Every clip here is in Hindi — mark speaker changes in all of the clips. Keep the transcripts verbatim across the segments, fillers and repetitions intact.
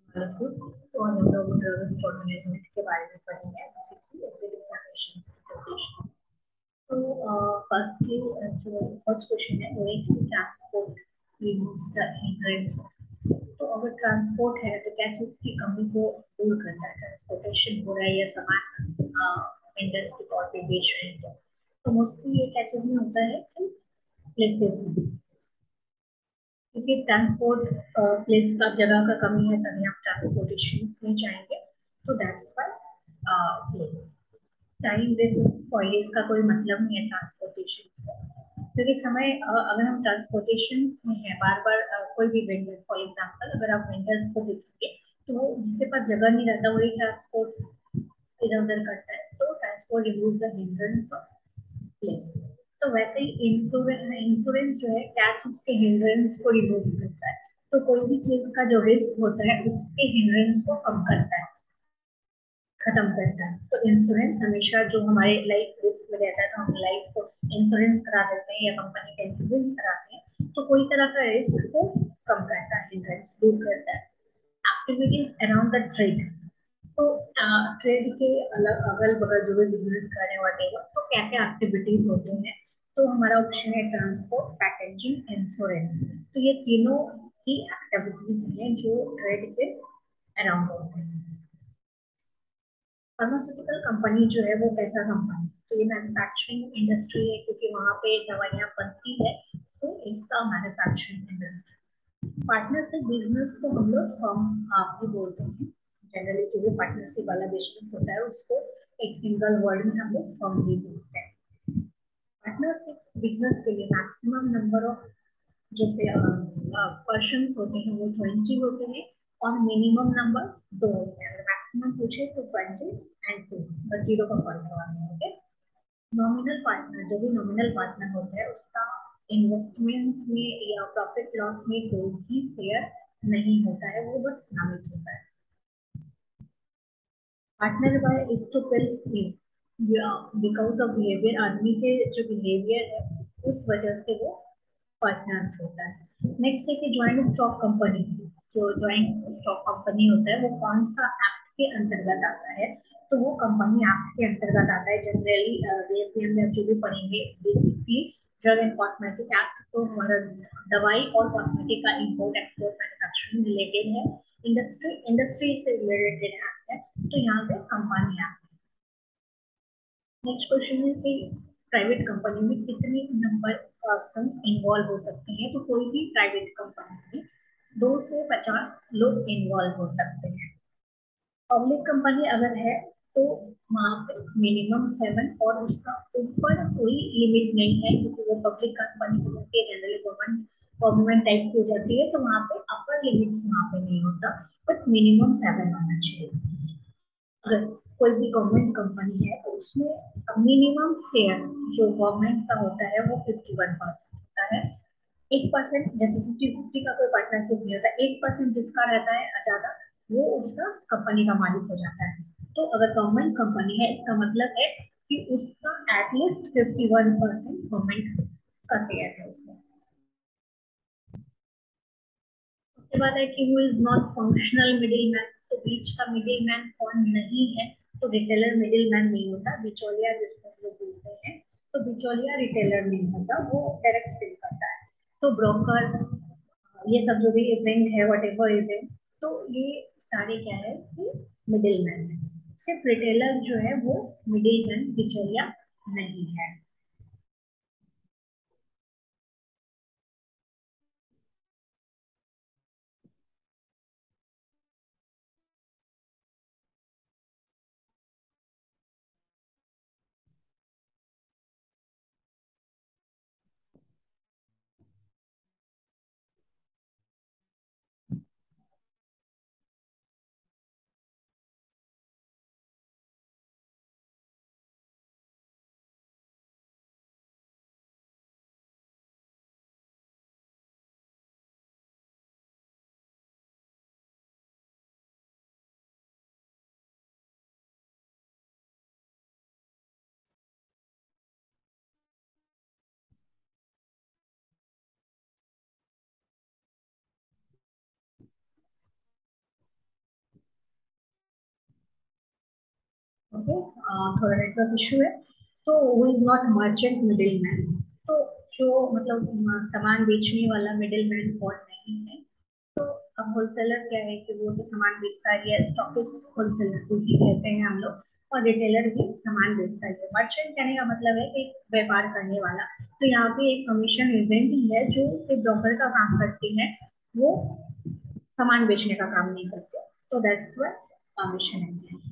Speaker 1: तो हम लोग स्टोर मैनेजमेंट के बारे में पढ़ेंगे बेसिकली एग्जिट एग्जामिनेशंस की प्रिपरेशन। तो फर्स्टली जो फर्स्ट क्वेश्चन है वो है कि ट्रांसपोर्ट रिमूव्स द हिंड्रेंस। तो अगर ट्रांसपोर्ट है तो क्या चीज की कमी को दूर करता है? ट्रांसपोर्टेशन हो रहा है या सामान वेंडर्स के तौर पे बेच रहे हैं, तो मोस्टली ये क्या चीज में होता है कि प्लेसेस में, क्योंकि ट्रांसपोर्ट प्लेस का जगह का कमी है तभी आप ट्रांसपोर्टेशन में जाएंगे। तो that's why place time basis points का कोई मतलब नहीं है ट्रांसपोर्टेशन से, क्योंकि समय uh, अगर हम ट्रांसपोर्टेशन में है बार बार uh, कोई भी वेंडर, फॉर एग्जांपल अगर आप वेंडर्स को देखेंगे तो वो जिसके पास जगह नहीं रहता वही ट्रांसपोर्ट इधर उधर करता है, तो transport remove the hindrance of place. तो वैसे ही इंश्योरेंस इंश्योरेंस जो है क्या चीज के हिंड्रेंस को रिमूव करता है, तो कोई भी चीज का जो रिस्क होता है उसके हिंड्रेंस को कम करता है, खत्म करता है। तो इंश्योरेंस हमेशा जो हमारे लाइफ रिस्क में रहता है तो हम लाइफ को इंश्योरेंस करा देते हैं या कंपनी का इंश्योरेंस कराते हैं, तो कोई तरह का रिस्क को कम करता है, हिंड्रेंस दूर करता है। Activities around the trade. तो ट्रेड के अलग अगल बगल जो भी बिजनेस कर रहे हैं वटेवर, तो क्या क्या एक्टिविटीज होते हैं? तो हमारा ऑप्शन है ट्रांसपोर्ट, पैकेजिंग, इंश्योरेंस। तो ये तीनों ही एक्टिविटीज हैं जो ट्रेड के अराउंड होते हैं। फार्मास्यूटिकल कंपनी जो है वो कैसा कंपनी? तो ये मैन्युफैक्चरिंग इंडस्ट्री है, क्योंकि वहां पे दवाइयां बनती है, so it's a manufacturing industry. Partnership business को हम लोग फर्म आप भी बोलते हैं। जनरली जो भी पार्टनरशिप वाला बिजनेस होता है उसको एक सिंगल वर्ड में हम लोग फर्म भी बोलते हैं। पार्टनरशिप बिजनेस के लिए मैक्सिमम नंबर ऑफ जो पर्सन होते हैं वो ट्वेंटी होते हैं और मिनिमम नंबर दो होते हैं। अगर मैक्सिमम पूछे तो ट्वेंटी एंड टू, बस जीरो का फर्क करवाना है। ओके। नॉमिनल पार्टनर, जो भी नॉमिनल पार्टनर होता है उसका इन्वेस्टमेंट में या प्रॉफिट लॉस में कोई भी शेयर नहीं होता है, वो बस नामित होता है। Partner by is to pills because of behaviour, आदमी के जो बिहेवियर है उस वजह से वो पार्टनर्स होता है। नेक्स्ट है कि ज्वाइंट स्टॉक कंपनी। जो ज्वाइंट स्टॉक कंपनी होता है वो कौन सा एक्ट के अंतर्गत आता है? तो वो कंपनी एक्ट के अंतर्गत आता है। जनरली बीएसएम में जो भी पढ़ेंगे basically drug and cosmetic act, तो हमारा दवाई और कॉस्मेटिक का इंपोर्ट एक्सपोर्ट मैन्युफैक्चरिंग रिलेटेड है। इंडस्ट्री इंडस्ट्री से रिलेटेड एक्ट है, तो यहाँ पे कंपनी एक्ट। नेक्स्ट क्वेश्चन है कि प्राइवेट कंपनी में कितने नंबर पर्सन इन्वॉल्व हो सकते हैं? तो कोई भी प्राइवेट कंपनी में दो से पचास लोग इन्वॉल्व हो सकते हैं। पब्लिक कंपनी अगर है तो वहाँ पे मिनिमम सेवन और उसका ऊपर कोई लिमिट नहीं है, क्योंकि वो पब्लिक कंपनी हो जाती है, जनरली गवर्नमेंट गवर्नमेंट टाइप की हो जाती है, तो वहाँ पे अपर लिमिट्स वहाँ पे नहीं होता, बट मिनिमम सेवन होना चाहिए। अगर कोई भी गवर्नमेंट कंपनी है तो उसमें मिनिमम शेयर जो गवर्नमेंट का होता है वो फिफ्टी वन परसेंट होता है। एक परसेंट जैसे फिफ्टी फिफ्टी का कोई पार्टनरशिप नहीं होता, एक परसेंट जिसका रहता है ज्यादा वो उसका कंपनी का मालिक हो जाता है। तो अगर गवर्नमेंट कंपनी है इसका मतलब है कि उसका at least fifty one percent government का शेयर है उसमें। उसके बाद है कि who is not functional middle man. तो बीच का मिडिल मैन कौन नहीं है? तो रिटेलर मिडिल मैन नहीं होता, बिचौलिया जिसको लोग बोलते हैं, तो बिचौलिया रिटेलर नहीं होता, वो डायरेक्ट सेल करता है। तो ब्रोकर, ये सब जो भी एजेंट है वट एवर एजेंट, तो ये सारे क्या है कि मिडिल मैन है। सिर्फ रिटेलर जो है वो मिडिल मैन बिचौलिया नहीं है। ओके, थोड़ा नेटवर्क इशू है। तो वो is not merchant middle man. तो जो मतलब अ, सामान बेचने वाला मिडिल मैन कौन नहीं है। तो अब होलसेलर क्या है कि वो तो सामान बेचता है, या स्टॉकिस्ट होलसेलर को ही कहते हैं हम लोग, और रिटेलर भी सामान बेचता है। मर्चेंट कहने का मतलब है कि व्यापार करने वाला। तो यहाँ पे एक कमीशन एजेंट ही है जो सिर्फ ब्रोकर का काम करती है, वो सामान बेचने का काम नहीं करते। तो that's why commission agent.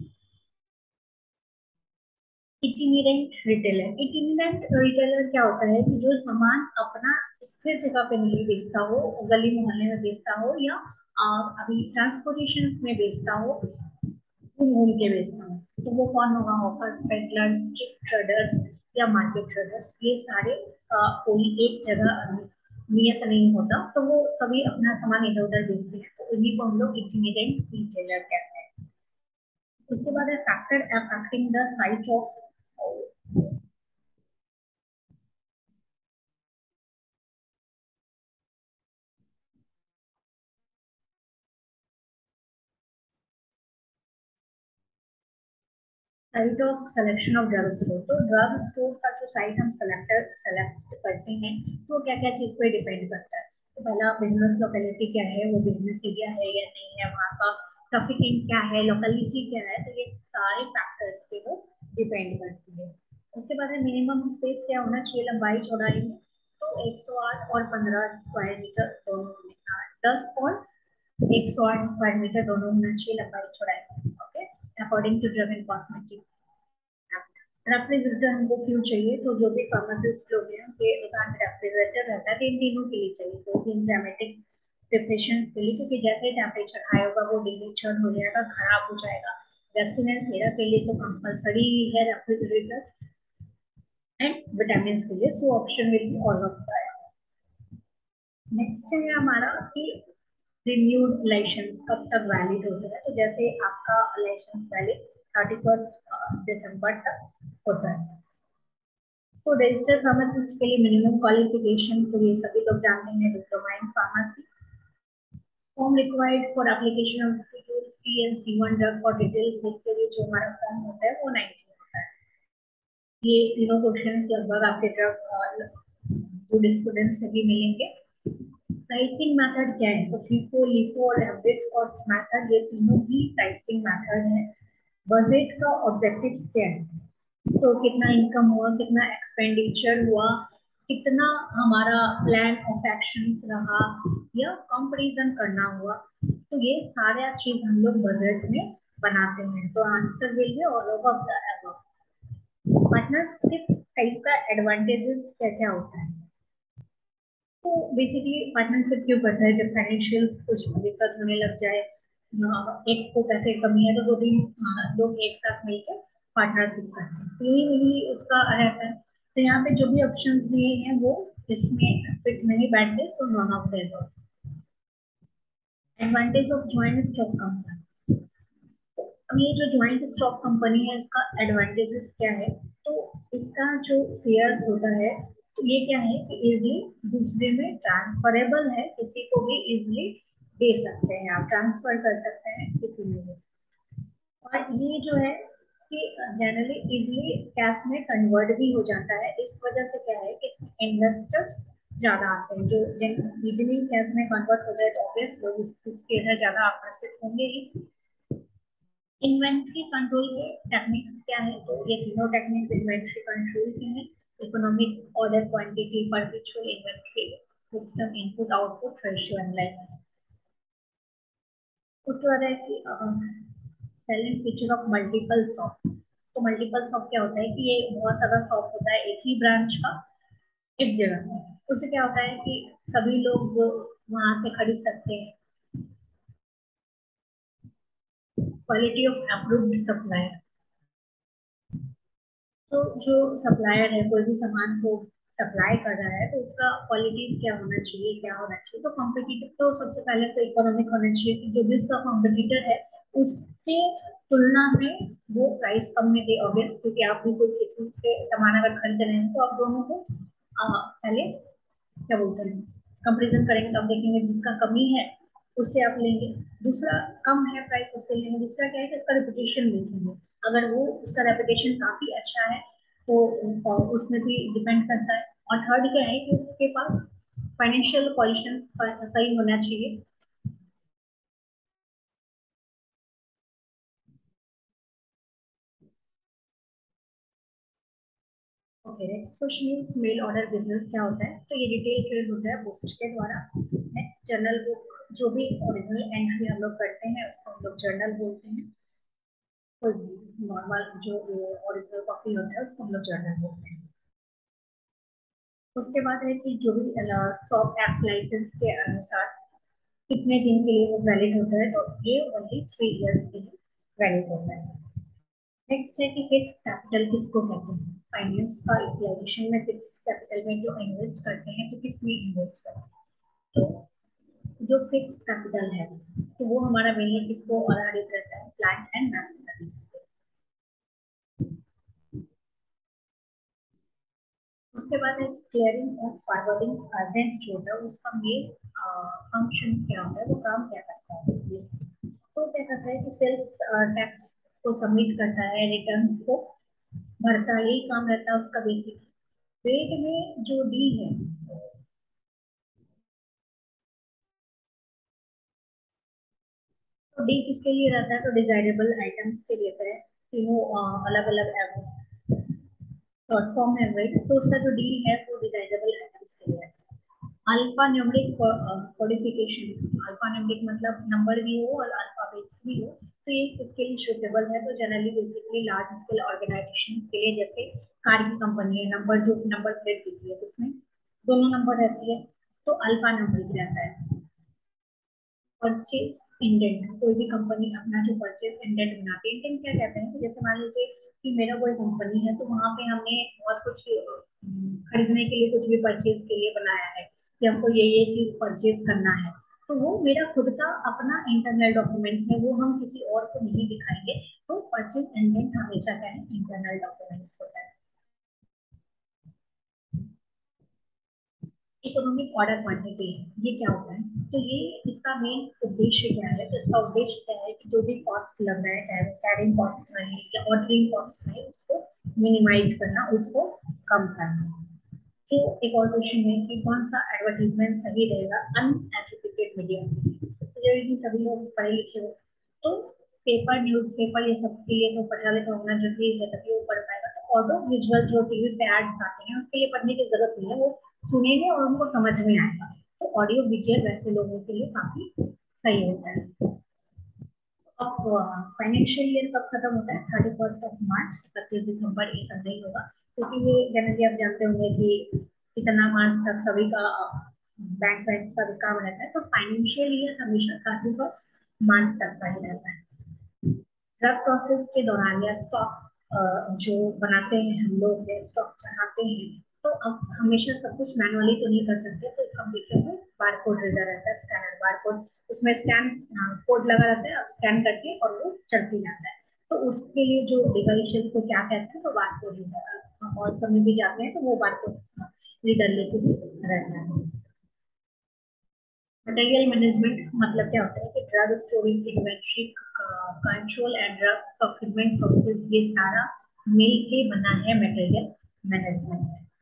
Speaker 1: Itinerant retailer, itinerant retailer क्या होता है कि जो सामान अपना स्थिर जगह पे नहीं बेचता हो, गली मोहल्ले में बेचता हो, या आ, अभी ट्रांसपोर्टेशन में बेचता हो, घूम घूम के बेचता हो। तो वो कौन होगा? हॉकर्स, पेडलर्स, स्ट्रीट ट्रेडर्स या मार्केट ट्रेडर्स। ये सारे आ, कोई एक जगह नियत नहीं होता, तो वो सभी अपना सामान इधर उधर बेचते हैं। तो इन्हीं को हम लोग इटिनेरेंट रिटेलर कहते हैं। उसके बाद है factor affecting the site of site of selection of drug store. तो ड्रग स्टोर का जो साइट हम सेलेक्टर सेलेक्ट करते हैं, तो क्या क्या चीज पे डिपेंड करता है। तो पहला बिजनेस लोकेलिटी क्या है, वो बिजनेस एरिया है या नहीं है, वहाँ का ट्रैफिकिंग क्या है, लोकेलिटी क्या है। तो ये सारे फैक्टर्स पे वो डिपेंड करती है। उसके बाद है मिनिमम स्पेस क्या होना चाहिए लंबाई चौड़ाई में। तो एक सौ आठ और पंद्रह स्क्वायर मीटर दोनों होने, दस और एक सौ आठ स्क्वायर मीटर दोनों होना चाहिए लंबाई चौड़ाई। Okay, according to drug and cosmetic. Refrigerator हमको क्यों चाहिए? तो जो भी फार्मासिस्ट लोग हैं उनके दुकान में रेफ्रिजरेटर रहता है, तो इन तीनों के लिए चाहिए। तो एंजाइमेटिक प्रिपरेशन के लिए, क्योंकि जैसे टेम्परेचर हाई होगा वो डिनेचर हो जाएगा, खराब हो जाएगा। वैक्सीन एंड सीरप के लिए तो कंपलसरी है रेफ्रिजरेटर, एंड विटामिन के लिए so option will be all of the. Next है हमारा कि रिन्यूड लाइसेंस कब तक वैलिड होता है। तो जैसे आपका लाइसेंस वैलिड थर्टी फर्स्ट दिसंबर तक होता है। तो रजिस्टर्ड फार्मासिस्ट के लिए मिनिमम क्वालिफिकेशन तो ये सभी लोग जानते हैं, diploma in pharmacy. Form required for application of C and C one drug for details लिख के लिए जो हमारा फॉर्म होता है वो नाइनटीन होता है। ये तीनों क्वेश्चन लगभग आपके ड्रग जो स्टूडेंट्स से भी मिलेंगे। प्राइसिंग मेथड क्या है? तो फीफो, लिफो और एवरेज कॉस्ट मेथड, ये तीनों ही प्राइसिंग मेथड है। बजट का ऑब्जेक्टिव्स क्या है? तो कितना इनकम हुआ, कितना एक्सपेंडिचर हुआ, कितना हमारा प्लान ऑफ एक्शंस रहा, या कंपैरिजन करना हुआ। तो ये सारे चीज हम लोग बजट में बनाते हैं। तो answer will be all of the above. Partnership type का एडवांटेजेस क्या क्या होता है? तो बेसिकली पार्टनरशिप क्यों करता है? जब फाइनेंशियल कुछ दिक्कत होने लग जाए, अ, एक को पैसे की कमी है, तो दो तीन अ, लोग एक साथ मिलकर पार्टनरशिप करते हैं। तो यही यही उसका रहता है। तो यहाँ पे जो भी ऑप्शंस दिए हैं वो इसमें फिट नहीं बैठते, so none of there. Advantage of joint stock company. अब ये जो ज्वाइंट स्टॉक कंपनी है इसका एडवांटेजेस क्या है? तो इसका जो शेयर्स होता है, तो ये क्या है कि इजिली दूसरे में ट्रांसफरेबल है, किसी को भी इजिली दे सकते हैं, आप ट्रांसफर कर सकते हैं किसी में भी। और ये जो है कि जनरली इजिली कैश में कन्वर्ट भी हो जाता है। इस वजह से क्या है कि इसमें इन्वेस्टर्स ज्यादा आते हैं, जो जिन इजिली कैश में कन्वर्ट हो जाए तो ऑब्वियस लोग उसके इधर ज्यादा आकर्षित होंगे ही। इन्वेंट्री कंट्रोल के टेक्निक्स क्या है? तो ये तीनों टेक्निक्स इन्वेंट्री कंट्रोल के हैं। Economic order quantity, perpetual inventory system, input output ratio analysis. उसके बाद है कि selling feature of multiple shop. तो मल्टीपल शॉप क्या होता है कि ये बहुत सारा शॉप होता है एक ही ब्रांच का एक जगह में। उससे क्या होता है कि सभी लोग वहां से खरीद सकते हैं। Quality of approved supplier. तो जो सप्लायर है कोई भी सामान को सप्लाई कर रहा है, तो उसका क्वालिटीज क्या होना चाहिए, क्या होना चाहिए। तो कॉम्पिटिटिव तो सबसे पहले तो इकोनॉमिक होना चाहिए कि जो भी उसका कॉम्पिटिटर है उसके तुलना में वो प्राइस कम में दे, ऑब्वियस, क्योंकि आप भी कोई किसी से सामान अगर खरीद रहे हैं तो आप दोनों को आ, पहले क्या बोलते हैं कंपेरिजन करेंगे, तब देखेंगे जिसका कमी है उससे आप लेंगे। दूसरा कम है प्राइस, उससे लेंगे। दूसरा क्या है कि उसका रिपुटेशन देखेंगे। अगर वो उसका रेपुटेशन काफी अच्छा है तो अ, उसमें भी डिपेंड करता है। और थर्ड क्या है कि उसके पास फाइनेंशियल पोजीशन सही होना चाहिए। Okay, next question is mail order business क्या होता है? तो ये रिटेल ट्रेड होता है पोस्ट के द्वारा। नेक्स्ट, जर्नल बुक, जो भी ओरिजिनल एंट्री हम लोग करते हैं उसको हम लोग जर्नल बोलते हैं। कोई नॉर्मल जो ओरिजिनल कॉपी होता है उसको हम लोग जर्नल बोलते हैं। उसके बाद है कि जो भी सॉफ्ट ऐप लाइसेंस के अनुसार कितने दिन के लिए वो वैलिड होता है, तो ये ओनली थ्री इयर्स के लिए वैलिड होता है। नेक्स्ट है कि फिक्स कैपिटल किसको कहते हैं? फाइनेंस का यूटिलाइजेशन में फिक्स कैपिटल में जो इन्वेस्ट करते हैं तो किस में इन्वेस्ट करते हैं? तो जो फिक्स कैपिटल है तो वो हमारा मेनली किसको आधारित रहता है? प्लांट एंड मशीनरीज पे। उसके बाद है क्लियरिंग और फॉरवर्डिंग एजेंट जो होता है उसका मेन फंक्शन क्या होता है, वो काम क्या करता है? तो क्या करता है कि सेल्स टैक्स को सबमिट करता है, रिटर्न्स को भरता है, यही काम रहता है उसका बेसिक। पेड में जो डी है, तो डी किसके लिए रहता है? तो डिजायरेबल आइटम्स के लिए रहता है। तीनों अलग अलग प्लेटफॉर्म है वेट, तो उसका जो डी है वो डिजायरेबल आइटम्स के लिए रहता है। Alpha numeric codifications, alpha numeric मतलब नंबर भी हो और अल्फाबेट्स भी हो, तो ये इसके लिए सुटेबल है। तो generally basically large scale organisations के लिए, जैसे कार की कंपनी है, नंबर जो नंबर प्लेट देती है तो उसमें दोनों नंबर रहती है, तो अल्फा न्यूमेरिक रहता है। परचेज इंडेंट, कोई भी कंपनी अपना जो परचेज इंडेंट बनाती है, इंडेंट क्या कहते हैं कि जैसे मान लीजिए कि मेरा कोई कंपनी है तो वहां पे हमने बहुत कुछ अम, खरीदने के लिए कुछ भी परचेज के लिए बनाया है कि हमको ये ये चीज परचेज करना है, तो वो मेरा खुद का अपना इंटरनल डॉक्यूमेंट्स है, वो हम किसी और को नहीं दिखाएंगे। तो परचेज इंडेंट हमेशा क्या है? इंटरनल डॉक्यूमेंट्स होता है। इकोनॉमिक ऑर्डर क्वांटिटी, ये क्या होता है? तो ये इसका मेन उद्देश्य क्या है? तो इसका उद्देश्य क्या है कि जो भी कॉस्ट लग रहा है, चाहे वो कैरिंग कॉस्ट रहे या ऑर्डरिंग कॉस्ट रहे, उसको मिनिमाइज करना, उसको कम करना। जो एक और क्वेश्चन है कि कौन सा एडवर्टीजमेंट सही रहेगा अनएजुकेटेड मीडिया में? तो जब सभी लोग पढ़े लिखे हो तो पेपर न्यूज़पेपर ये सब के लिए तो पढ़ा लिखा होना जरूरी है, तभी वो पढ़ पाएगा। तो ऑडियो विजुअल जो टीवी पे एड्स आते हैं उसके लिए पढ़ने की जरूरत नहीं है, वो सुनेंगे और उनको समझ में आएगा। तो ऑडियो विजुअल वैसे लोगों के लिए काफी सही होता है। अब फाइनेंशियल ईयर कब खत्म होता है? थर्टी फर्स्ट ऑफ मार्च, इकतीस दिसंबर, ये सब नहीं होगा क्योंकि ये जनरली आप जानते होंगे कि इतना मार्च तक सभी का बैंक बैंक का भी काम रहता है। तो फाइनेंशियल ईयर हमेशा थर्टी फर्स्ट मार्च तक का ही रहता है। ड्रग प्रोसेस के दौरान या स्टॉक जो बनाते हैं हम लोग या स्टॉक चढ़ाते हैं, तो अब हमेशा सब कुछ मैनुअली तो नहीं कर सकते, तो हम देखेंगे बार कोड रीडर रहता है, स्कैनर बार कोड, उसमें स्कैन कोड लगा रहता है, अब स्कैन करके और वो चलती जाता है। तो उसके लिए जो डिवाइसेस को क्या कहते हैं? तो बार कोड रीडर। मॉल सब में भी जाते हैं तो वो बार कोड रीडर लेके भी रहता है। मटेरियल मैनेजमेंट मतलब क्या होता है कि drug storage, inventory control and drug procurement process, ये सारा मिल के बना है मटेरियल मैनेजमेंट।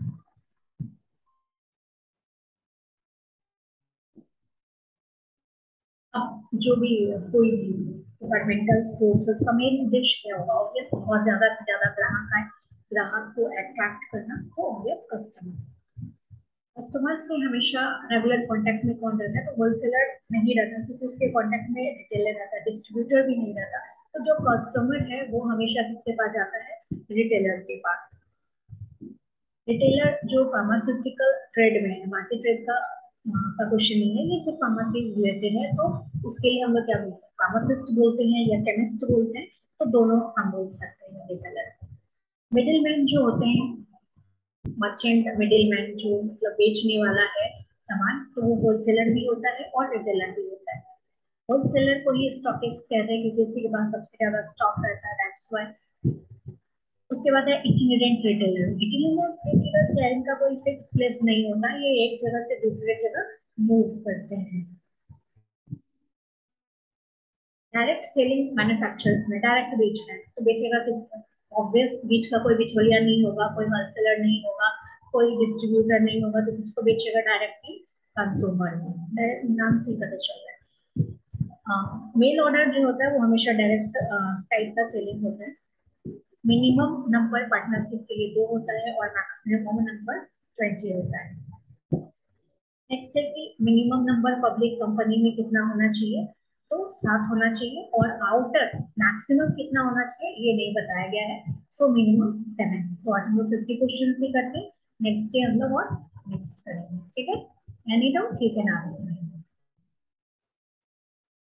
Speaker 1: अब जो भी कोई भी डिपार्टमेंटल सोर्सेज का मेन उद्देश्य क्या होगा? ऑब्वियस बहुत ज्यादा से ज्यादा ग्राहक आए, ग्राहक को अट्रैक्ट करना, तो ऑब्वियस कस्टमर। कस्टमर से हमेशा रेगुलर कांटेक्ट में कौन रहता है? तो होलसेलर नहीं रहता क्योंकि उसके कांटेक्ट में रिटेलर रहता है, डिस्ट्रीब्यूटर भी नहीं रहता। तो जो कस्टमर है वो हमेशा किसके पास जाता है? रिटेलर के पास। रिटेलर जो फार्मास्यूटिकल ट्रेड में है, बाकी ट्रेड का का क्वेश्चन नहीं है, ये सिर्फ फार्मेसी रिलेटेड है, तो उसके लिए हम लोग क्या बोलते हैं? फार्मासिस्ट बोलते हैं या केमिस्ट बोलते हैं, तो दोनों हम बोल सकते हैं रिटेलर। मिडिल मैन जो होते हैं, मर्चेंट मिडिल मैन जो मतलब बेचने वाला है सामान, तो वो होलसेलर भी होता है और रिटेलर भी होता है। होलसेलर को ही स्टॉकिस्ट कहते हैं क्योंकि उसी के पास सबसे ज्यादा स्टॉक रहता है, दैट्स व्हाई। उसके बाद है इटिनेरेंट रिटेलर। इटिनेरेंट रिटेलर क्या है? इनका कोई फिक्स प्लेस नहीं होता, ये एक जगह से दूसरे जगह मूव करते हैं। डायरेक्ट सेलिंग मैन्युफैक्चरर्स में डायरेक्ट बेच रहे हैं, तो बेचेगा किसका? ऑब्वियस बीच का कोई बिचौलिया नहीं होगा, कोई होलसेलर नहीं होगा, कोई डिस्ट्रीब्यूटर नहीं होगा, तो किसको बेचेगा? डायरेक्टली कंज्यूमर को। नाम से ही पता चल रहा है। मेल ऑर्डर जो होता है वो हमेशा डायरेक्ट टाइप का सेलिंग होता है। मिनिमम नंबर पार्टनरशिप के लिए दो होता है और मैक्सिमम नंबर ट्वेंटी होता है। नेक्स्ट है कि मिनिमम नंबर पब्लिक कंपनी में कितना होना चाहिए, तो सात होना चाहिए, और आउटर मैक्सिमम कितना होना चाहिए ये नहीं बताया गया है, सो मिनिमम सेवन। तो आज हम लोग फिफ्टी क्वेश्चन ही करते हैं, नेक्स्ट डे हम लोग और नेक्स्ट करेंगे, ठीक है? Any doubt you can ask me.